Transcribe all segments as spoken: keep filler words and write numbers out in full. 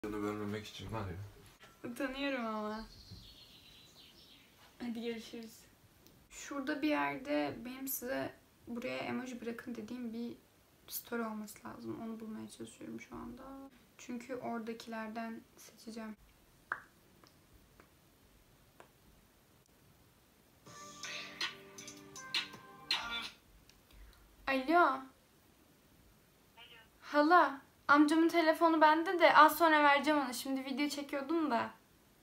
Bunu bölmemek için var ya. Utanıyorum ama. Hadi görüşürüz. Şurada bir yerde benim size buraya emoji bırakın dediğim bir story olması lazım. Onu bulmaya çalışıyorum şu anda. Çünkü oradakilerden seçeceğim. Alo. Hala. Amcamın telefonu bende de az sonra vereceğim ona. Şimdi video çekiyordum da.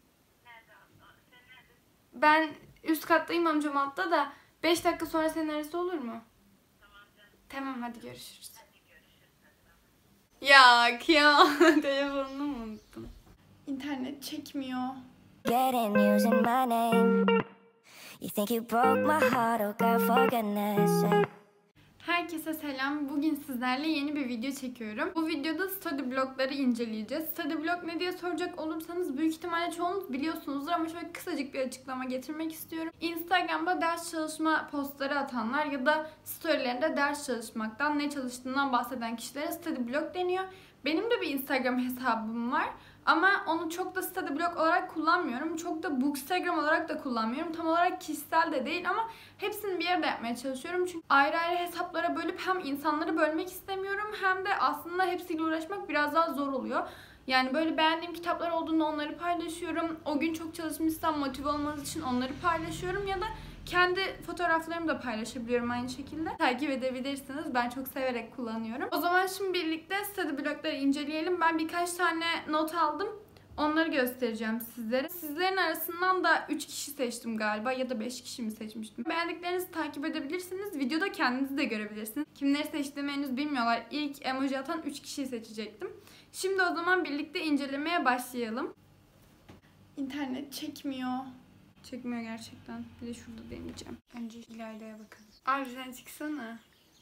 Ben üst kattayım, amcam altta da. beş dakika sonra senin arası olur mu? Tamam canım. Tamam, hadi görüşürüz. Hadi görüşürüz. Ya kıyam. Telefonunu mu unuttum? İnternet çekmiyor. Getting using my name. You think you broke my heart, oh girl, for goodness sake. Herkese selam. Bugün sizlerle yeni bir video çekiyorum. Bu videoda study blogları inceleyeceğiz. Study blog ne diye soracak olursanız büyük ihtimalle çoğunuz biliyorsunuzdur ama şöyle kısacık bir açıklama getirmek istiyorum. Instagram'da ders çalışma postları atanlar ya da storylerinde ders çalışmaktan, ne çalıştığından bahseden kişilere study blog deniyor. Benim de bir Instagram hesabım var. Ama onu çok da study blog olarak kullanmıyorum. Çok da bookstagram olarak da kullanmıyorum. Tam olarak kişisel de değil ama hepsini bir yerde yapmaya çalışıyorum. Çünkü ayrı ayrı hesaplara bölüp hem insanları bölmek istemiyorum hem de aslında hepsiyle uğraşmak biraz daha zor oluyor. Yani böyle beğendiğim kitaplar olduğunda onları paylaşıyorum. O gün çok çalışmışsam motive olmanız için onları paylaşıyorum ya da kendi fotoğraflarımı da paylaşabiliyorum aynı şekilde. Takip edebilirsiniz. Ben çok severek kullanıyorum. O zaman şimdi birlikte study blogları inceleyelim. Ben birkaç tane not aldım. Onları göstereceğim sizlere. Sizlerin arasından da üç kişi seçtim galiba ya da beş kişi mi seçmiştim. Beğendiklerinizi takip edebilirsiniz. Videoda kendinizi de görebilirsiniz. Kimleri seçtiğimi henüz bilmiyorlar. İlk emoji atan üç kişiyi seçecektim. Şimdi o zaman birlikte incelemeye başlayalım. İnternet çekmiyor. Çekmiyor gerçekten. Bir de şurada deneyeceğim. Önce İlayda'ya bakın. Abi sen çıksana.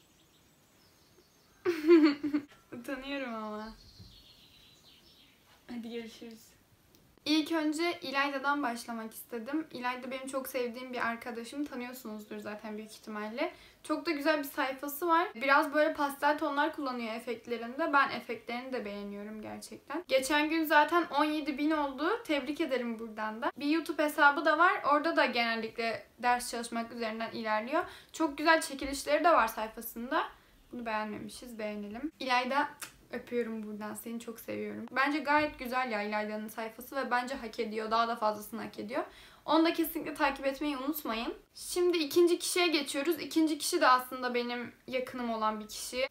Utanıyorum ama. Hadi görüşürüz. İlk önce İlayda'dan başlamak istedim. İlayda benim çok sevdiğim bir arkadaşım. Tanıyorsunuzdur zaten büyük ihtimalle. Çok da güzel bir sayfası var. Biraz böyle pastel tonlar kullanıyor efektlerinde. Ben efektlerini de beğeniyorum gerçekten. Geçen gün zaten on yedi bin oldu. Tebrik ederim buradan da. Bir YouTube hesabı da var. Orada da genellikle ders çalışmak üzerinden ilerliyor. Çok güzel çekilişleri de var sayfasında. Bunu beğenmemişiz. Beğenelim. İlayda, öpüyorum buradan. Seni çok seviyorum. Bence gayet güzel ya İlayda'nın sayfası ve bence hak ediyor. Daha da fazlasını hak ediyor. Onu da kesinlikle takip etmeyi unutmayın. Şimdi ikinci kişiye geçiyoruz. İkinci kişi de aslında benim yakınım olan bir kişi.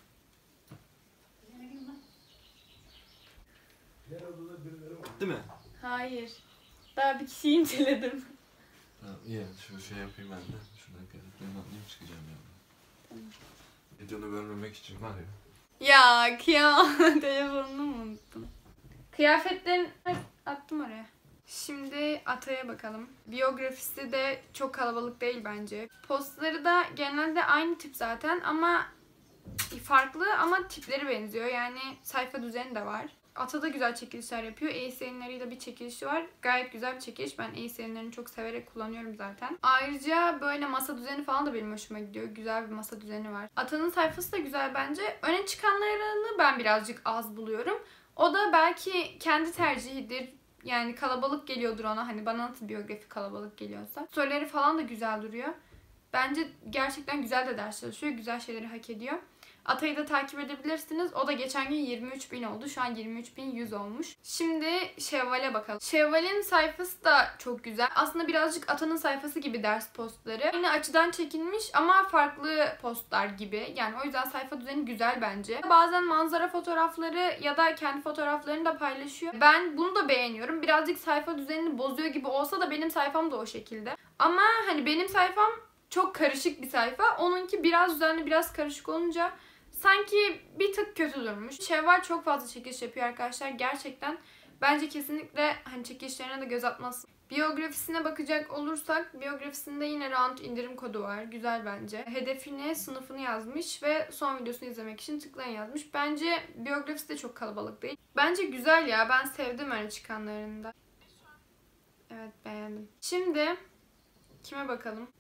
Değil mi? Hayır. Daha bir kişiyi inceledim. Tamam, iyi. Şu şey yapayım ben de. Şuradan kıyafetlerimi alayım, çıkacağım yani. Tamam. Videonu bölmemek için var ya. Ya kıyam. Telefonunu mu unuttum? Kıyafetlerini attım oraya. Şimdi Atay'a bakalım. Biyografisi de çok kalabalık değil bence. Postları da genelde aynı tip zaten ama farklı ama tipleri benziyor. Yani sayfa düzeni de var. Ata da güzel çekilişler yapıyor. Ace yayınlarıyla bir çekilişi var. Gayet güzel bir çekiliş. Ben Ace yayınlarını çok severek kullanıyorum zaten. Ayrıca böyle masa düzeni falan da benim hoşuma gidiyor. Güzel bir masa düzeni var. Ata'nın sayfası da güzel bence. Öne çıkanlarını ben birazcık az buluyorum. O da belki kendi tercihidir. Yani kalabalık geliyordur ona. Hani bana nasıl biyografi kalabalık geliyorsa. Storyleri falan da güzel duruyor. Bence gerçekten güzel de ders çalışıyor. Güzel şeyleri hak ediyor. Atay'ı da takip edebilirsiniz. O da geçen gün yirmi üç bin oldu. Şu an yirmi üç bin yüz olmuş. Şimdi Şevval'e bakalım. Şevval'in sayfası da çok güzel. Aslında birazcık Ata'nın sayfası gibi ders postları. Aynı açıdan çekilmiş ama farklı postlar gibi. Yani o yüzden sayfa düzeni güzel bence. Bazen manzara fotoğrafları ya da kendi fotoğraflarını da paylaşıyor. Ben bunu da beğeniyorum. Birazcık sayfa düzenini bozuyor gibi olsa da benim sayfam da o şekilde. Ama hani benim sayfam çok karışık bir sayfa. Onunki biraz düzenli, biraz karışık olunca sanki bir tık kötü durmuş. Şevval çok fazla çekiliş yapıyor arkadaşlar. Gerçekten bence kesinlikle hani çekilişlerine de göz atmasın. Biyografisine bakacak olursak biyografisinde yine round indirim kodu var. Güzel bence. Hedefini, sınıfını yazmış ve son videosunu izlemek için tıklayın yazmış. Bence biyografisi de çok kalabalık değil. Bence güzel ya. Ben sevdim öne çıkanlarında. Evet, beğendim. Şimdi kime bakalım?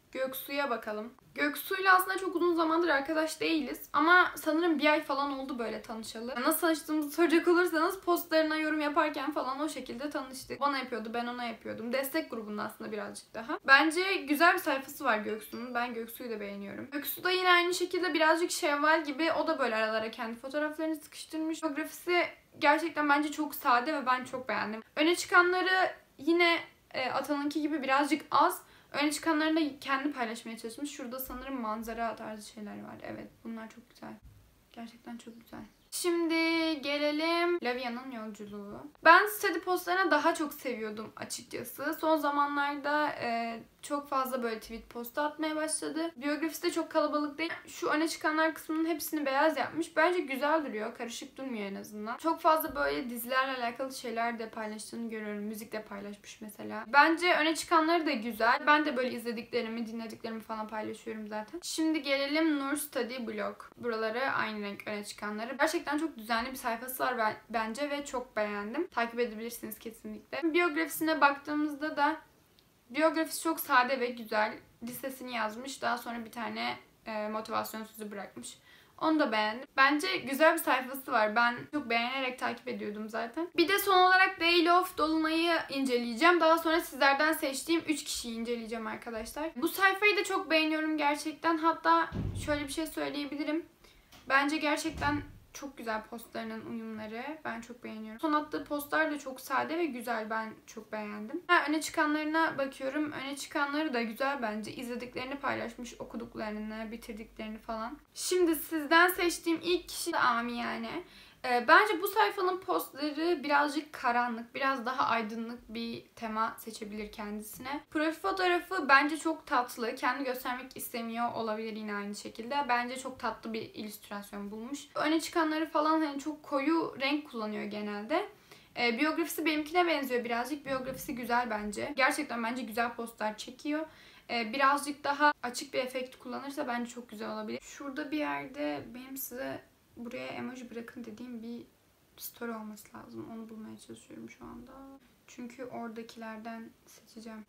Göksu'ya bakalım. Göksu'yla aslında çok uzun zamandır arkadaş değiliz. Ama sanırım bir ay falan oldu böyle tanışalı. Nasıl tanıştığımızı soracak olursanız postlarına yorum yaparken falan o şekilde tanıştık. Bana yapıyordu, ben ona yapıyordum. Destek grubunda aslında birazcık daha. Bence güzel bir sayfası var Göksu'nun. Ben Göksu'yu da beğeniyorum. Göksu da yine aynı şekilde birazcık Şevval gibi. O da böyle aralara kendi fotoğraflarını sıkıştırmış. Biyografisi gerçekten bence çok sade ve ben çok beğendim. Öne çıkanları yine e, Atan'ınki gibi birazcık az. Öne çıkanlarını da kendi paylaşmaya çalışmış. Şurada sanırım manzara tarzı şeyler var. Evet, bunlar çok güzel. Gerçekten çok güzel. Şimdi gelelim Lavia'nın yolculuğu. Ben study postlarını daha çok seviyordum açıkçası. Son zamanlarda e, çok fazla böyle tweet postu atmaya başladı. Biyografisi de çok kalabalık değil. Şu öne çıkanlar kısmının hepsini beyaz yapmış. Bence güzel duruyor. Karışık durmuyor en azından. Çok fazla böyle dizilerle alakalı şeyler de paylaştığını görüyorum. Müzik de paylaşmış mesela. Bence öne çıkanları da güzel. Ben de böyle izlediklerimi, dinlediklerimi falan paylaşıyorum zaten. Şimdi gelelim Nur Study Blog. Buraları aynı renk öne çıkanları. Gerçekten çok düzenli bir sayfası var ben, bence ve çok beğendim. Takip edebilirsiniz kesinlikle. Biyografisine baktığımızda da biyografisi çok sade ve güzel. Listesini yazmış. Daha sonra bir tane e, motivasyon sözü bırakmış. Onu da beğendim. Bence güzel bir sayfası var. Ben çok beğenerek takip ediyordum zaten. Bir de son olarak Daily of Dolunay'ı inceleyeceğim. Daha sonra sizlerden seçtiğim üç kişiyi inceleyeceğim arkadaşlar. Bu sayfayı da çok beğeniyorum gerçekten. Hatta şöyle bir şey söyleyebilirim. Bence gerçekten çok güzel postlarının uyumları. Ben çok beğeniyorum. Son attığı postlar da çok sade ve güzel. Ben çok beğendim. Ha, öne çıkanlarına bakıyorum. Öne çıkanları da güzel bence. İzlediklerini paylaşmış, okuduklarını, bitirdiklerini falan. Şimdi sizden seçtiğim ilk kişi de Amiyane. Ee, bence bu sayfanın postları birazcık karanlık, biraz daha aydınlık bir tema seçebilir kendisine. Profil fotoğrafı bence çok tatlı. Kendi göstermek istemiyor olabilir yine aynı şekilde. Bence çok tatlı bir illüstrasyon bulmuş. Öne çıkanları falan hani çok koyu renk kullanıyor genelde. Ee, biyografisi benimkine benziyor birazcık. Biyografisi güzel bence. Gerçekten bence güzel postlar çekiyor. Ee, birazcık daha açık bir efekt kullanırsa bence çok güzel olabilir. Şurada bir yerde benim size buraya emoji bırakın dediğim bir story olması lazım. Onu bulmaya çalışıyorum şu anda. Çünkü oradakilerden seçeceğim.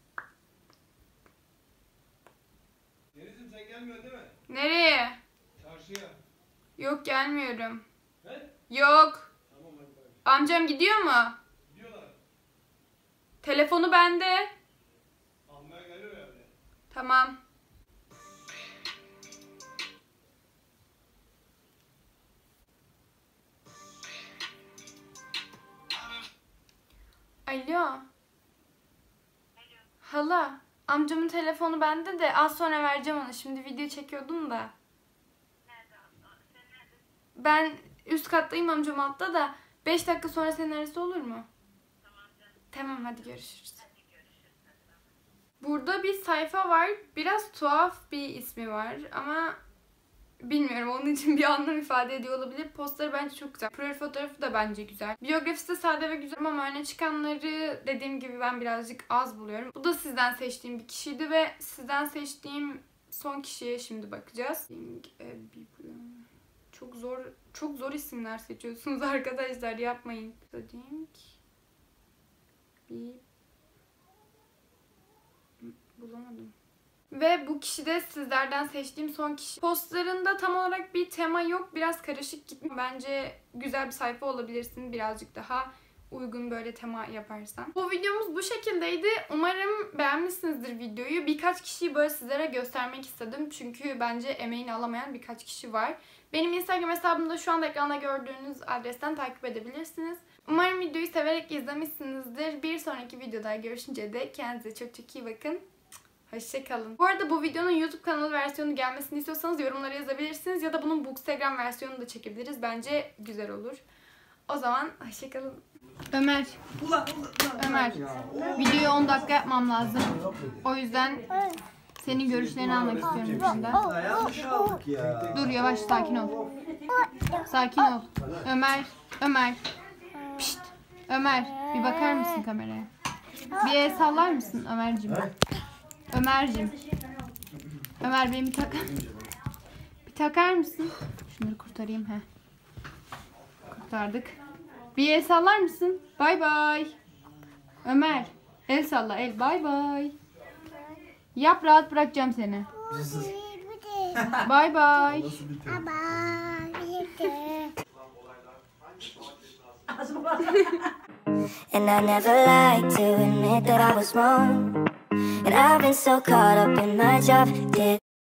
Deniz'im sen gelmiyorsun değil mi? Nereye? Çarşıya. Yok gelmiyorum. He? Yok. Tamam hadi bay. Amcam gidiyor mu? Gidiyorlar. Telefonu bende. Almaya geliyor yani. Tamam. Alo. Hala. Amcamın telefonu bende de az sonra vereceğim ona. Şimdi video çekiyordum da. Ben üst kattayım, amcam altta da. beş dakika sonra senin arası olur mu? Tamam canım. Tamam hadi görüşürüz. Hadi görüşürüz. Burada bir sayfa var. Biraz tuhaf bir ismi var ama bilmiyorum, onun için bir anlam ifade ediyor olabilir. Postları bence çok güzel. Profil fotoğrafı da bence güzel. Biyografisi de sade ve güzel ama öne çıkanları dediğim gibi ben birazcık az buluyorum. Bu da sizden seçtiğim bir kişiydi ve sizden seçtiğim son kişiye şimdi bakacağız. Çok zor, çok zor isimler seçiyorsunuz arkadaşlar, yapmayın. Bir bulamadım. Ve bu kişi de sizlerden seçtiğim son kişi. Postlarında tam olarak bir tema yok. Biraz karışık gitmiş. Bence güzel bir sayfa olabilirsin. Birazcık daha uygun böyle tema yaparsan. Bu videomuz bu şekildeydi. Umarım beğenmişsinizdir videoyu. Birkaç kişiyi böyle sizlere göstermek istedim. Çünkü bence emeğini alamayan birkaç kişi var. Benim Instagram hesabımda şu anda ekranda gördüğünüz adresten takip edebilirsiniz. Umarım videoyu severek izlemişsinizdir. Bir sonraki videoda görüşünce de kendinize çok çok iyi bakın. Hoşçakalın. Bu arada bu videonun YouTube kanalı versiyonu gelmesini istiyorsanız yorumlara yazabilirsiniz. Ya da bunun Bookstagram versiyonunu da çekebiliriz. Bence güzel olur. O zaman hoşçakalın. Ömer. Ömer. Videoyu on dakika yapmam lazım. O yüzden senin görüşlerini almak istiyorum şimdi. Yanlış aldık ya. Dur yavaş, sakin ol. Sakin ol. Ömer. Ömer. Pişt. Ömer. Bir bakar mısın kameraya? Bir el sallar mısın Ömerciğim? Ömerciğim. Ömer benim bir takar. Bir takar mısın? Şunları kurtarayım he. Kurtardık. Bir el sallar mısın? Bay bay. Ömer. El salla el. Bay bay. Yap, rahat bırakacağım seni. Bye bye. Nasıl bitiyor? And I never like to admit that I was wrong. And I've been so caught up in my job. Did